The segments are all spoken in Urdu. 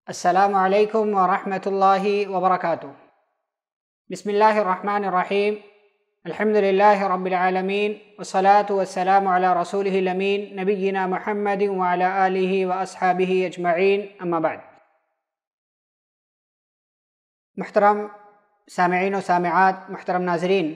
السلام علیکم ورحمۃ اللہ وبرکاتہ۔ بسم اللہ الرحمن الرحیم، الحمد للہ رب العالمین، والصلاة والسلام علی رسولہ الامین نبینا محمد وعلی آلہ واصحابہ اجمعین، اما بعد۔ محترم سامعین و سامعات، محترم ناظرین،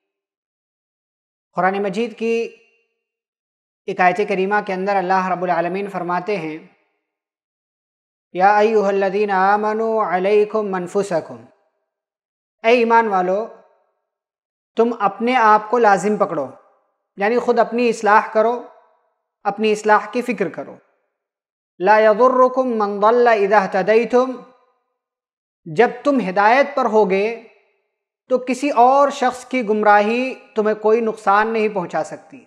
قرآن مجید کی ایک آیت کریمہ کے اندر اللہ رب العالمین فرماتے ہیں، یا ایھا الذین آمنوا علیکم انفسکم، اے ایمان والو تم اپنے آپ کو لازم پکڑو، یعنی خود اپنی اصلاح کرو، اپنی اصلاح کی فکر کرو۔ لا یضرکم من ضل اذا اہتدیتم، جب تم ہدایت پر ہوگے تو کسی اور شخص کی گمراہی تمہیں کوئی نقصان نہیں پہنچا سکتی۔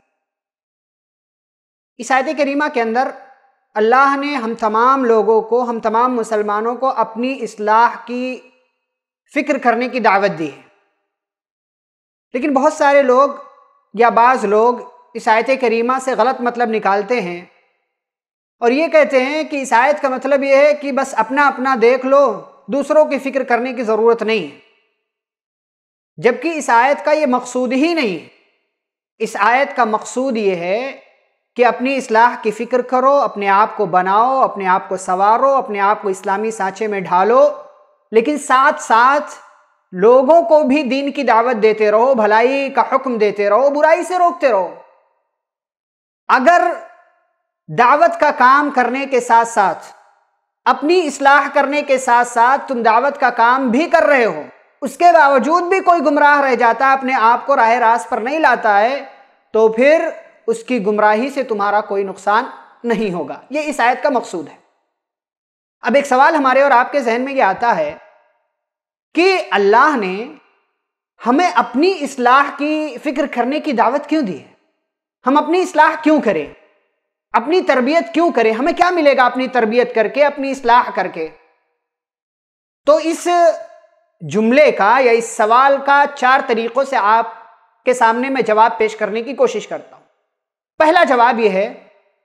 اس آیت کریمہ کے اندر اللہ نے ہم تمام لوگوں کو، ہم تمام مسلمانوں کو اپنی اصلاح کی فکر کرنے کی دعوت دی ہے، لیکن بہت سارے لوگ یا بعض لوگ اس آیت کریمہ سے غلط مطلب نکالتے ہیں اور یہ کہتے ہیں کہ اس آیت کا مطلب یہ ہے کہ بس اپنا اپنا دیکھ لو، دوسروں کی فکر کرنے کی ضرورت نہیں ہے، جبکہ اس آیت کا یہ مقصود ہی نہیں ہے۔ اس آیت کا مقصود یہ ہے کہ اپنی اصلاح کی فکر کرو، اپنے آپ کو بناؤ، اپنے آپ کو سنوارو، اپنے آپ کو اسلامی سانچے میں ڈھالو، لیکن ساتھ ساتھ لوگوں کو بھی دین کی دعوت دیتے رہو، بھلائی کا حکم دیتے رہو، برائی سے روکتے رہو۔ اگر دعوت کا کام کرنے کے ساتھ ساتھ، اپنی اصلاح کرنے کے ساتھ ساتھ تم دعوت کا کام بھی کر رہے ہو، اس کے باوجود بھی کوئی گمراہ رہ جاتا ہے، اپنے آپ کو راہ راست پر نہیں لاتا ہے، تو پھر اس کی گمراہی سے تمہارا کوئی نقصان نہیں ہوگا۔ یہ اس آیت کا مقصود ہے۔ اب ایک سوال ہمارے اور آپ کے ذہن میں یہ آتا ہے کہ اللہ نے ہمیں اپنی اصلاح کی فکر کرنے کی دعوت کیوں دی ہے؟ ہم اپنی اصلاح کیوں کریں؟ اپنی تربیت کیوں کریں؟ ہمیں کیا ملے گا اپنی تربیت کر کے، اپنی اصلاح کر کے؟ تو اس جملے کا یا اس سوال کا 4 طریقوں سے آپ کے سامنے میں جواب پیش کرنے کی کوشش کرتا ہوں۔ پہلا جواب یہ ہے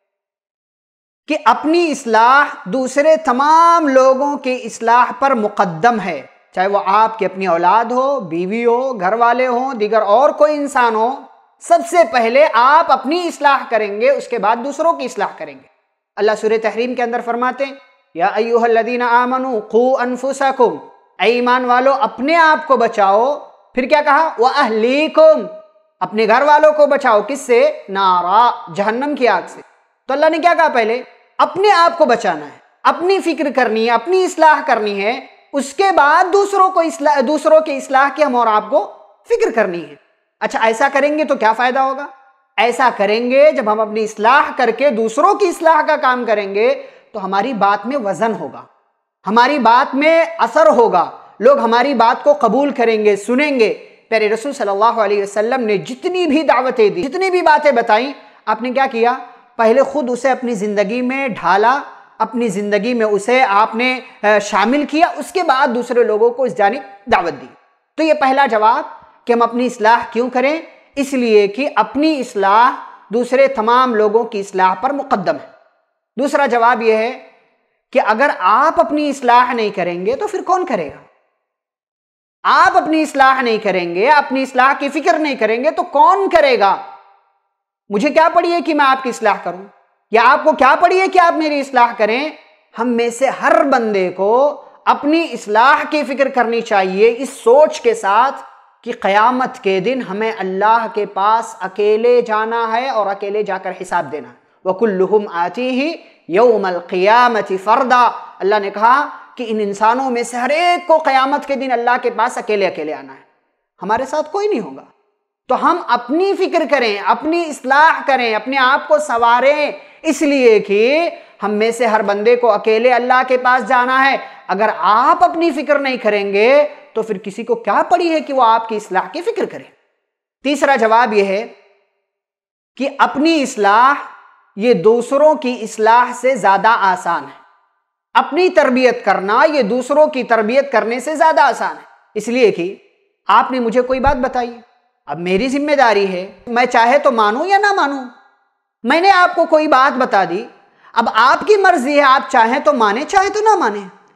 کہ اپنی اصلاح دوسرے تمام لوگوں کی اصلاح پر مقدم ہے، چاہے وہ آپ کی اپنی اولاد ہو، بیوی ہو، گھر والے ہوں، دیگر اور کوئی انسان ہو۔ سب سے پہلے آپ اپنی اصلاح کریں گے، اس کے بعد دوسروں کی اصلاح کریں گے۔ اللہ سورہ تحریم کے اندر فرماتے ہیں، یا ایھا الذین آمنوا قوا انفسکم، اے ایمان والو اپنے آپ کو بچاؤ۔ پھر کیا کہا؟ واہلیکم، اپنے گھر والوں کو بچاؤ، کس سے؟ نارا، جہنم کی آگ سے۔ تو اللہ نے کیا کہا؟ پہلے اپنے آپ کو بچانا ہے، اپنی فکر کرنی ہے، اپنی اصلاح کرنی ہے، اس کے بعد دوسروں کی اصلاح کی ہم اور آپ کو فکر کرنی ہے۔ اچھا، ایسا کریں گے تو کیا فائدہ ہوگا؟ ایسا کریں گے جب ہم اپنی اصلاح کر کے دوسروں کی اصلاح کا کام کریں گے تو ہماری بات میں وزن ہوگا، ہماری بات میں اثر ہوگا، لوگ ہماری بات کو قبول کریں گے، سنیں گے۔ پیارے رسول صلی اللہ علیہ وسلم نے جتنی بھی دعوتیں دی، جتنی بھی باتیں بتائیں، آپ نے کیا کیا؟ پہلے خود اسے اپنی زندگی میں ڈھالا، اپنی زندگی میں اسے آپ نے شامل کیا، اس کے بعد دوسرے لوگوں کو اس جانب دعوت دی۔ تو یہ پہلا جواب کہ ہم اپنی اصلاح کیوں کریں؟ اس لیے کہ اپنی اصلاح دوسرے تمام لوگوں کی اصلاح پر مقدم ہے۔ دوسرا جواب یہ ہے کہ اگر آپ اپنی اصلاح نہیں کریں گے تو پھر کون کرے گا؟ آپ اپنی اصلاح نہیں کریں گے، اپنی اصلاح کی فکر نہیں کریں گے تو کون کرے گا؟ مجھے کیا پڑی ہے کہ میں آپ کی اصلاح کروں، یا آپ کو کیا پڑی ہے کہ آپ میری اصلاح کریں؟ ہم میں سے ہر بندے کو اپنی اصلاح کی فکر کرنی چاہیے، اس سوچ کے ساتھ کہ قیامت کے دن ہمیں اللہ کے پاس اکیلے جانا ہے اور اکیلے جا کر حساب دینا ہے۔ وَكُلُّهُمْ آتِيهِ يَوْمَ الْقِيَامَةِ فَرْدًا، اللہ نے کہا کہ ان انسانوں میں سے ہر ایک کو قیامت کے دن اللہ کے پاس اکیلے اکیلے آنا ہے، ہمارے ساتھ کوئی نہیں ہوگا۔ تو ہم اپنی فکر کریں، اپنی اصلاح کریں، اپنے آپ کو سنواریں، اس لیے کہ ہم میں سے ہر بندے کو اکیلے اللہ کے پاس جانا ہے۔ اگر آپ اپنی فکر نہیں کریں گے تو پھر کسی کو کیا پڑی ہے کہ وہ آپ کی اصلاح کی فکر کرے؟ تیسرا جواب یہ ہے کہ اپنی اصلاح یہ دوسروں کی اصلاح سے زیادہ آسان ہے۔ اپنی تربیت کرنا یہ دوسروں کی تربیت کرنے سے زیادہ آسان ہے، اس لیے کہ آپ نے مجھے کوئی بات بتائی، اب میری ذمہ داری ہے، میں چاہے تو مانوں یا نہ مانوں۔ میں نے آپ کو کوئی بات بتا دی، اب آپ کی مرضی ہے، آپ چاہیں تو مانیں، چاہیں تو نہ مانیں۔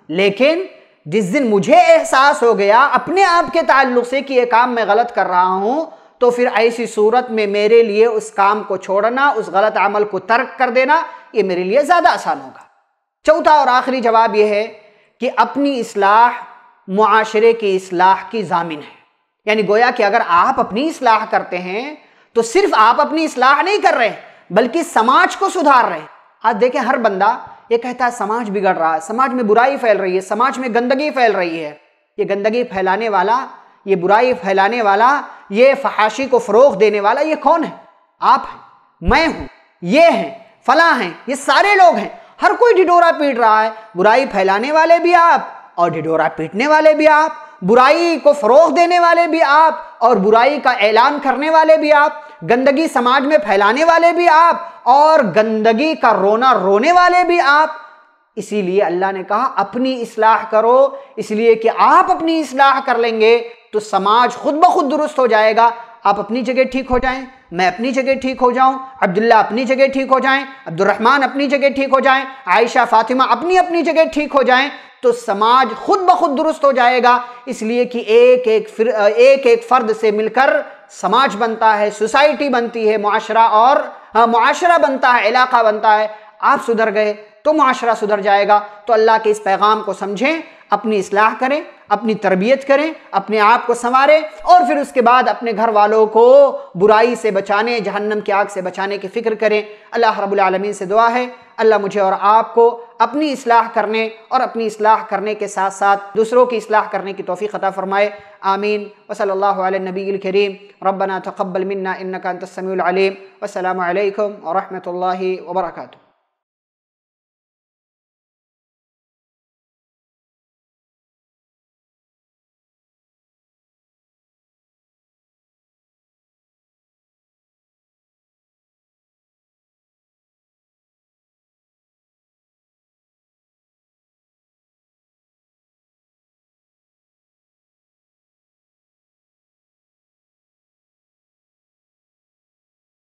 لیکن جس دن مجھے احساس ہو گیا اپنے آپ کے تعلق سے کہ یہ کام میں غلط کر رہا ہوں، تو پھر ایسی صورت میں میرے لیے اس کام کو چھوڑنا، اس غلط عمل کو ترک کر دینا، یہ میرے لیے زیادہ آسان ہوگا۔ چوتھا اور آخری جواب یہ ہے کہ اپنی اصلاح معاشرے کی اصلاح کی ضامن ہے۔ یعنی گویا کہ اگر آپ اپنی اصلاح کرتے ہیں تو صرف آپ اپنی اصلاح نہیں کر رہے بلکہ سماج کو سدھار رہے ہیں۔ آج دیکھیں ہر بندہ یہ کہتا ہے سماج بگڑ رہا ہے، سماج میں برائی پھیل رہی ہے، سماج میں گندگی پھیل رہی ہے۔ یہ گندگی پھیلانے والا، یہ برائی پھیلانے والا، یہ فحاشی کو فروغ دینے والا یہ کون ہے؟ آپ ہیں، میں ہوں، یہ ہیں، فلاں ہیں، یہ سارے لوگ ہیں۔ ہر کوئی ڈھڈورا پیٹ رہا ہے، برائی پھیلانے والے بھی آپ اور ڈھڈورا پیٹنے والے بھی آپ، برائی کو فروغ دینے والے بھی آپ اور برائی کا اعلان کرنے والے بھی آپ، گندگی سماج میں پھیلانے والے بھی آپ اور گندگی کا رونا رونے والے بھی آپ۔ اسی لیے اللہ نے کہا اپنی اصلاح کرو، اس لیے کہ آپ اپنی اصلاح کر لیں گے تو سماج خود بخود درست ہو جائے گا۔ آپ اپنی جگہ ٹھیک ہو جائیں، میں اپنی جگہ ٹھیک ہو جاؤں، عبداللہ اپنی جگہ ٹھیک ہو جائیں، عبد الرحمن اپنی جگہ ٹھیک ہو جائیں، عائشہ فاطمہ اپنی جگہ ٹھیک ہو جائیں تو سماج خود بخود درست ہو جائے گا۔ اس لیے کہ ایک ایک فرد سے مل کر سماج بنتا ہے، سوسائٹی بنتی ہے، معاشرہ بنتا ہے، علاقہ بنتا ہے۔ آپ سدھر گئے تو معاشرہ سدھر جائے گا۔ تو اللہ کے اس پیغام کو سمجھیں، اپنی اصلاح کریں، اپنی تربیت کریں، اپنے آپ کو سنواریں اور پھر اس کے بعد اپنے گھر والوں کو برائی سے بچانے، جہنم کی آگ سے بچانے کی فکر کریں۔ اللہ رب العالمین سے دعا ہے اللہ مجھے اور آپ کو اپنی اصلاح کرنے اور اپنی اصلاح کرنے کے ساتھ ساتھ دوسروں کی اصلاح کرنے کی توفیق عطا فرمائے۔ آمین۔ وصلی اللہ علی النبی الکریم۔ ربنا تقبل منا انک انت السمیع العلیم۔ والسلام علیکم ورحمۃ اللہ وبرکاتہ۔